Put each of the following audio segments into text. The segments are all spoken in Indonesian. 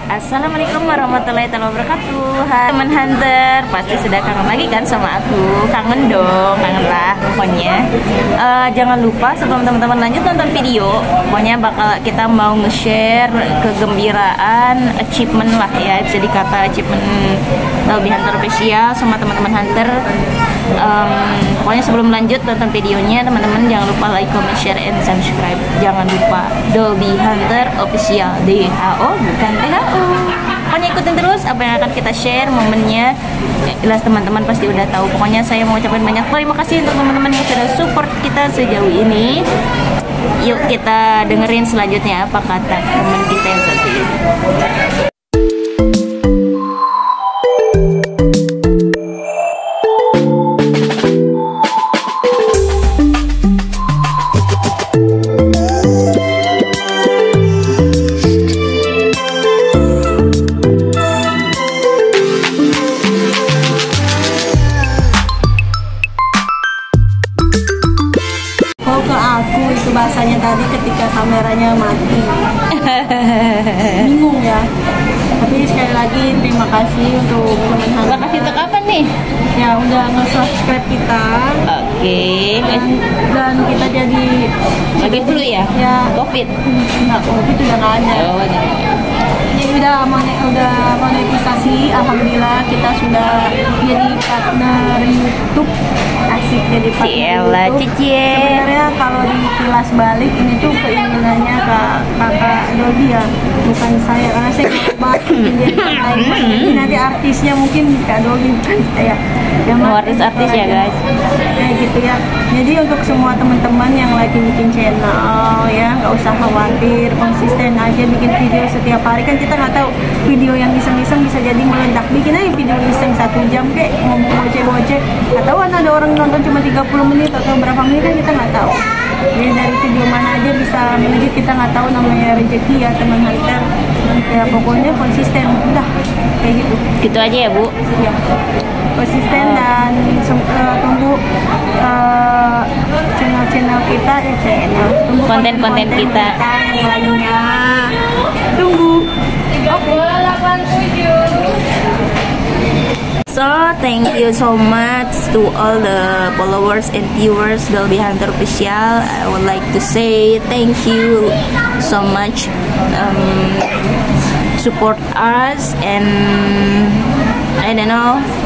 Assalamualaikum warahmatullahi wabarakatuh. Hai teman Hunter, pasti sudah kangen lagi kan sama aku? Kangen dong, kangen lah pokoknya. Jangan lupa sebelum teman-teman lanjut nonton video, pokoknya kita mau nge-share kegembiraan, achievement lah ya, bisa dikata achievement Dolby Hunter Official sama teman-teman Hunter. Pokoknya sebelum lanjut nonton videonya, teman-teman jangan lupa like, comment, share, and subscribe. Jangan lupa Dolby Hunter Official, DHO bukan THO. Pokoknya ikutin terus apa yang akan kita share, momennya. Jelas teman-teman pasti udah tahu. Pokoknya saya mau ucapin banyak terima kasih untuk teman-teman yang sudah support kita sejauh ini. Yuk kita dengerin selanjutnya apa kata teman kita yang satu ini. Bahasanya tadi ketika kameranya mati bingung ya, tapi sekali lagi terima kasih untuk teman-teman. Terima kasih untuk apa nih? Ya udah nge-subscribe kita. Oke. Dan kita jadi lagi flu ya? Ya. Covid? Enggak, Covid udah nggak ada. Oh, Jadi udah monetisasi, alhamdulillah kita sudah jadi partner YouTube. Asik jadi partner YouTube. Sebenarnya kalau dikilas balik ini tuh keinginannya kakak Dolby ya, bukan saya, karena saya jadi nanti artisnya mungkin Kak Dolby bukan saya. Artis ya guys. Kayak gitu ya. Jadi untuk semua teman-teman yang lagi bikin channel ya, nggak usah khawatir, konsisten aja bikin video setiap hari. Kan kita nggak tahu video yang iseng-iseng bisa jadi meledak. Bikin aja video iseng 1 jam kayak ngomong boceh-boceh. Atau ada orang nonton cuma 30 menit atau berapa menit kan kita nggak tahu. Jadi dari video mana aja bisa melejit, kita nggak tahu, namanya rezeki ya teman Hunter. Ya pokoknya konsisten, udah kayak gitu. Gitu aja ya Bu. Ya. Konsisten dan tunggu channel kita tunggu konten-konten kita yang lainnya, tunggu. So thank you so much to all the followers and viewers Dolby Hunter Official. I would like to say thank you so much, support us, and I don't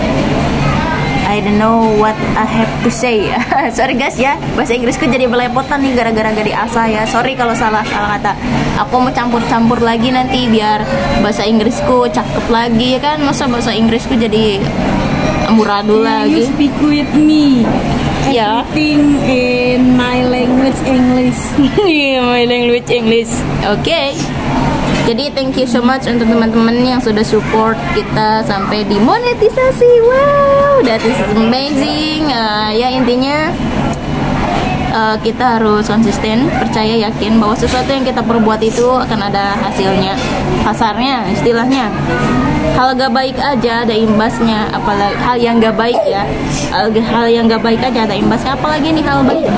know what I have to say. Sorry guys ya, bahasa Inggrisku jadi belepotan nih gara-gara gak diasah ya. Sorry kalau salah kata. Aku mau campur-campur lagi nanti biar bahasa Inggrisku cakep lagi ya kan. Masa bahasa Inggrisku jadi amburadul lagi. You speak with me. Ya. Everything in my language English. My language English. Oke. Jadi thank you so much untuk teman-teman yang sudah support kita sampai dimonetisasi. Wow, that is amazing. Ya intinya kita harus konsisten, percaya, yakin bahwa sesuatu yang kita perbuat itu akan ada hasilnya. Kasarnya, istilahnya, hal gak baik aja ada imbasnya. Apalagi hal yang gak baik ya, hal yang gak baik aja ada imbasnya. Apalagi nih hal baik.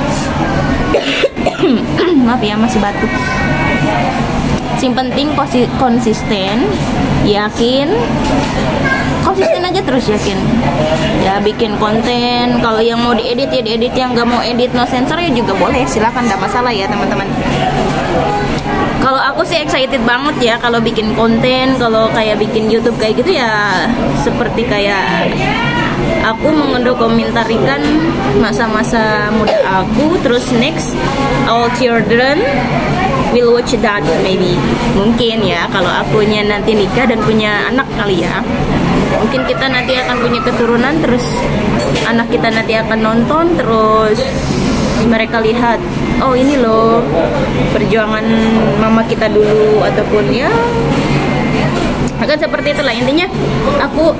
Maaf ya, masih batuk. Yang penting konsisten, yakin, konsisten aja terus, yakin ya, bikin konten. Kalau yang mau diedit ya diedit, yang nggak mau edit no sensor ya juga boleh, silakan, nggak masalah ya teman-teman. Kalau aku sih excited banget ya kalau bikin konten, kalau kayak bikin YouTube kayak gitu ya, seperti kayak aku mendokumentarikan masa-masa muda aku. Terus next all children will watch that maybe, mungkin ya kalau akunya nanti nikah dan punya anak kali ya, mungkin kita nanti akan punya keturunan, terus anak kita nanti akan nonton, terus mereka lihat, oh ini loh perjuangan mama kita dulu, ataupun ya akan seperti itulah. Intinya aku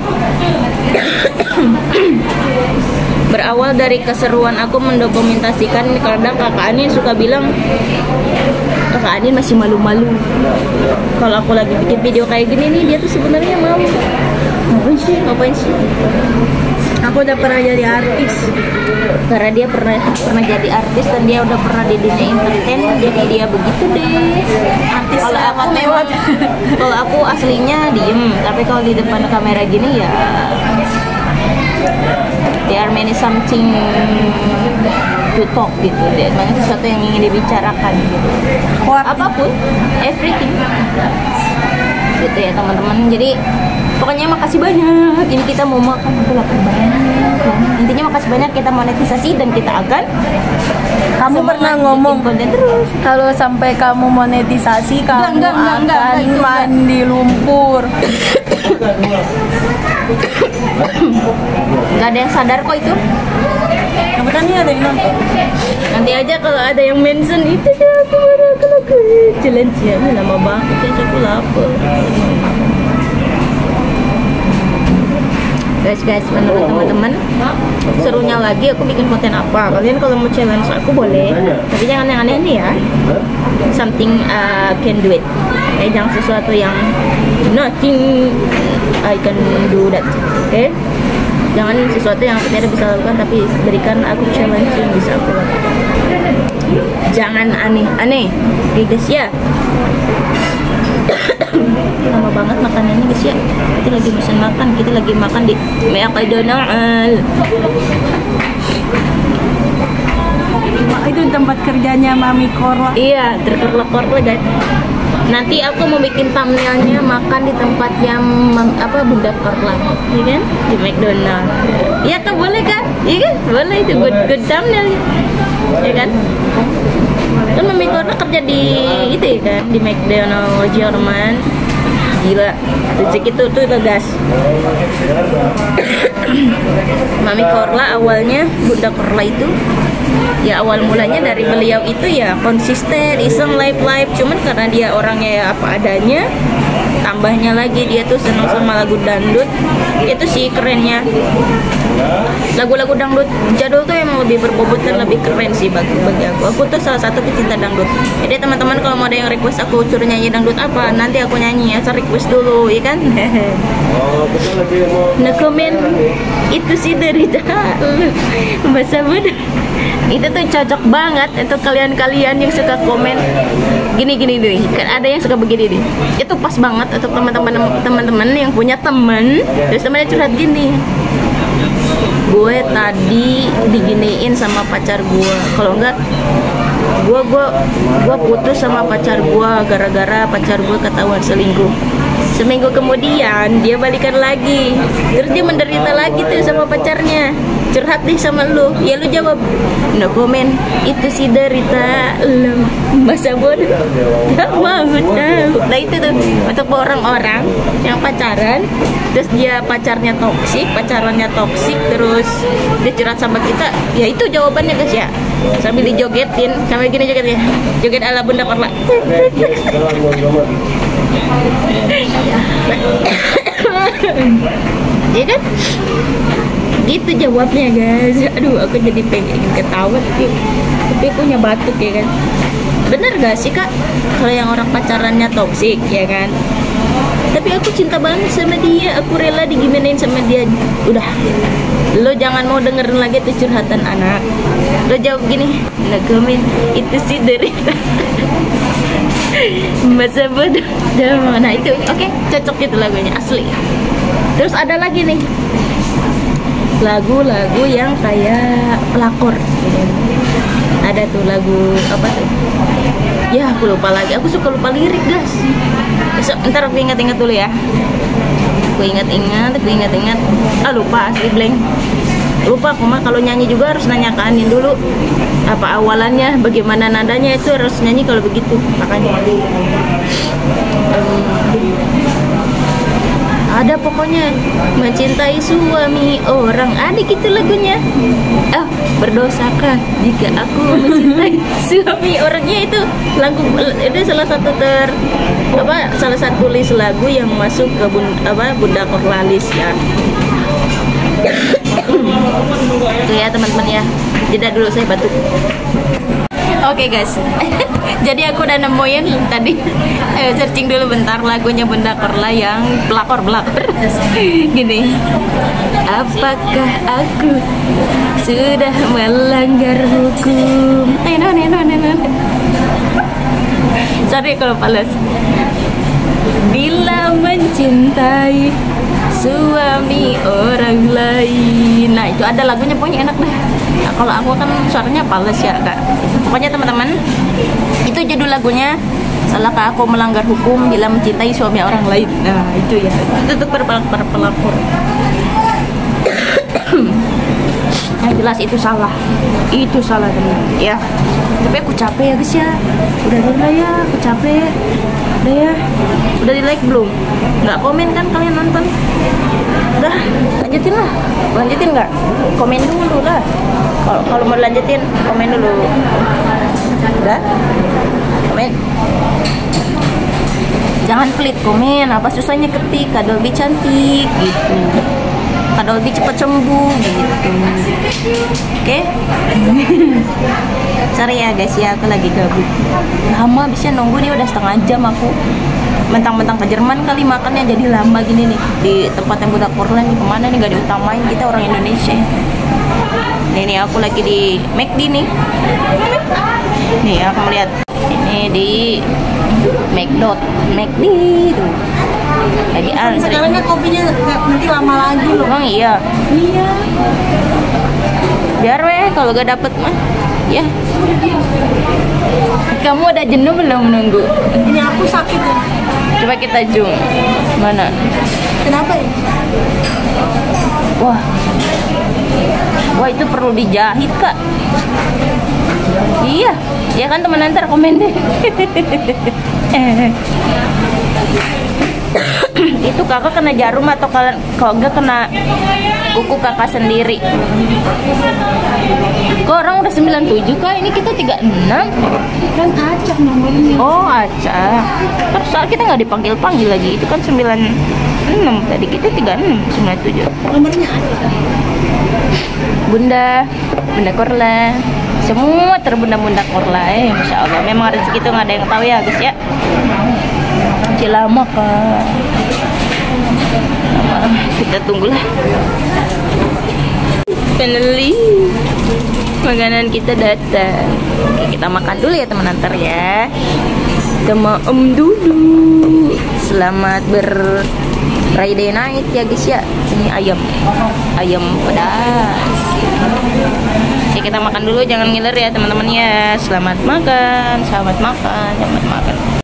berawal dari keseruan aku mendokumentasikan. Kadang kakak Anin suka bilang, kakak Anin masih malu-malu kalau aku lagi bikin video kayak gini nih. Dia tuh sebenarnya malu. Ngapain sih Aku udah pernah jadi artis. Karena dia pernah jadi artis dan dia udah pernah di dunia entertain, jadi dia begitu deh. Artis Kalau aku lewat. kalau aku aslinya diem, tapi kalau di depan kamera gini ya there are many something to talk gitu deh, banyak sesuatu yang ingin dibicarakan gitu. Apapun, everything gitu ya teman-teman. Jadi pokoknya makasih banyak, ini kita mau makan, aku lapar banget. Intinya makasih banyak, kita monetisasi dan kita akan Kamu pernah ngomong konten terus. kalau sampai kamu monetisasi kamu enggak, akan itu enggak. mandi lumpur. Gak ada yang sadar kok itu. Kebetulan ini ada yang nonton. Nanti aja kalau ada yang mention itu ya aku jalan siang lama banget ya, aku lapar. Guys, menurut teman-teman serunya lagi aku bikin konten apa? Kalian kalau mau challenge aku boleh, tapi jangan yang aneh-aneh ya. Something can do it. Jangan sesuatu yang nothing I can do that. Oke? Jangan sesuatu yang aku tidak bisa lakukan, tapi berikan aku challenge yang bisa aku lakukan. Jangan aneh-aneh, guys ya. Lama banget makanannya guys ya. Kita lagi pesan makan, kita lagi makan di McDonald. Itu tempat kerjanya Mami Korla. Iya, terkorla-korla guys. Nanti aku mau bikin thumbnailnya makan di tempat yang Bunda Korla, iya kan? Di McDonald. Iya kan, boleh kan? Iya kan? Boleh, itu good thumbnail. Iya kan? Kan Mami Korla kerja di itu ya kan, di McDonald Jerman. Gila, rezeki tuh gas. Mami Korla awalnya, Bunda Korla itu ya awal mulanya dari beliau itu ya konsisten, iseng live, cuman karena dia orangnya ya apa adanya, tambahnya lagi dia tuh seneng sama lagu dangdut. Itu sih kerennya, lagu-lagu dangdut jadul tuh emang lebih berbobot dan lebih keren sih bagi aku tuh salah satu pecinta dangdut. Jadi teman-teman kalau mau ada yang request aku suruh nyanyi dangdut apa, nanti aku nyanyi, asal request dulu ya kan. Nah komen itu sih dari bahasa Bunda itu tuh cocok banget untuk kalian-kalian yang suka komen gini deh, kan ada yang suka begini deh, itu pas banget untuk teman-teman yang punya temen terus temennya curhat gini, gue tadi diginiin sama pacar gue, kalau enggak gue putus sama pacar gue gara-gara pacar gue ketahuan selingkuh. Seminggu kemudian dia balikan lagi, terus dia menderita lagi tuh sama pacarnya, curhat deh sama lu, ya lu jawab no comment, itu sih derita lu, masa bodoh gak mau tahu. Nah itu tuh untuk orang-orang yang pacaran terus dia pacarannya toksik terus dia curhat sama kita, ya itu jawabannya guys ya, sambil dijogetin, sambil gini jogetnya, joget ala Bunda Korla. Iya kan? Gitu jawabnya guys. Aduh, aku jadi pengen ketawa tapi aku punya batuk ya kan. Bener gak sih kak? Kalau yang orang pacarannya toksik ya kan? Tapi aku cinta banget sama dia, aku rela digimanain sama dia. Udah, lo jangan mau dengerin lagi tuh curhatan anak. Lo jawab gini, nah komen itu sih derita masa bodoh. Nah itu oke, cocok itu lagunya asli. Terus ada lagi nih lagu-lagu yang kayak pelakor. Ada tuh lagu apa tuh? Ya aku lupa lagi. Aku suka lupa lirik guys. Ntar aku ingat-ingat dulu ya. Aku ingat-ingat. Lupa asli blank. Lupa aku mah kalau nyanyi juga harus nanya ke Anin dulu apa awalannya, bagaimana nadanya, itu harus nyanyi kalau begitu makanya. Ada pokoknya mencintai suami orang, ada gitu lagunya. Berdosakah jika aku mencintai suami orangnya, itu lagu itu salah satu list lagu yang masuk ke Bunda Korla list ya. Itu ya teman-teman ya, jeda dulu saya batuk. Oke guys, jadi aku udah nemuin tadi searching dulu bentar lagunya Bunda Korla yang pelakor gini. Apakah aku sudah melanggar hukum? Sorry kalau pales. Bila mencintai suami orang lain. Nah itu ada lagunya, pokoknya enak deh. Nah, kalau aku kan suaranya pales ya kak. Pokoknya teman-teman, itu judul lagunya. Salahkah aku melanggar hukum bila mencintai suami orang lain? Nah itu ya, itu untuk para pelakor. Yang jelas itu salah teman ya. Tapi aku capek ya guys ya. Udah dulu ya, aku capek. Udah ya, udah di like belum? Nggak komen kan kalian nonton? Udah, lanjutin lah. Lanjutin nggak? Komen dulu lah. Kalau mau lanjutin, komen dulu. Udah? Komen. Jangan pelit komen. Apa susahnya ketik Kak Dolby cantik gitu. Kak Dolby cepat sembuh gitu. Oke? Sorry ya guys ya, aku lagi gabut. Lama bisa nunggu nih, udah setengah jam aku. Mentang-mentang ke Jerman kali makannya jadi lama gini nih. Di tempat yang Bunda Korla nih, kemana nih gak diutamain, kita orang Indonesia. Nih aku lagi di McD nih. Nih aku melihat ini di McD tuh. Lagi sekarang kopinya nanti lama lagi loh. Emang iya? Iya. Biar weh kalau gak dapet mah ya. Kamu udah jenuh belum menunggu? Ini aku sakit ya. Coba kita zoom. Mana? Kenapa ya? Wah itu perlu dijahit kak. Iya, ya kan teman, ntar komen deh. Itu kakak kena jarum atau kalau enggak kena kuku kakak sendiri? Kok orang udah 97 kak, ini kita 36. Kan acak nomornya. Oh acak. Terus soal kita nggak dipanggil lagi, itu kan 96 tadi, kita 36 97. Nomornya ada. Bunda Korla, semua terbunda Korla Masya Allah, memang rezeki itu nggak ada yang tahu ya guys ya. Lama kak, kita tunggulah. Finally makanan kita datang. Oke, kita makan dulu ya teman, antar ya. Kita maem dulu. Selamat Friday night ya guys ya. Ini ayam pedas. Oke, kita makan dulu, jangan ngiler ya teman-teman ya. Selamat makan.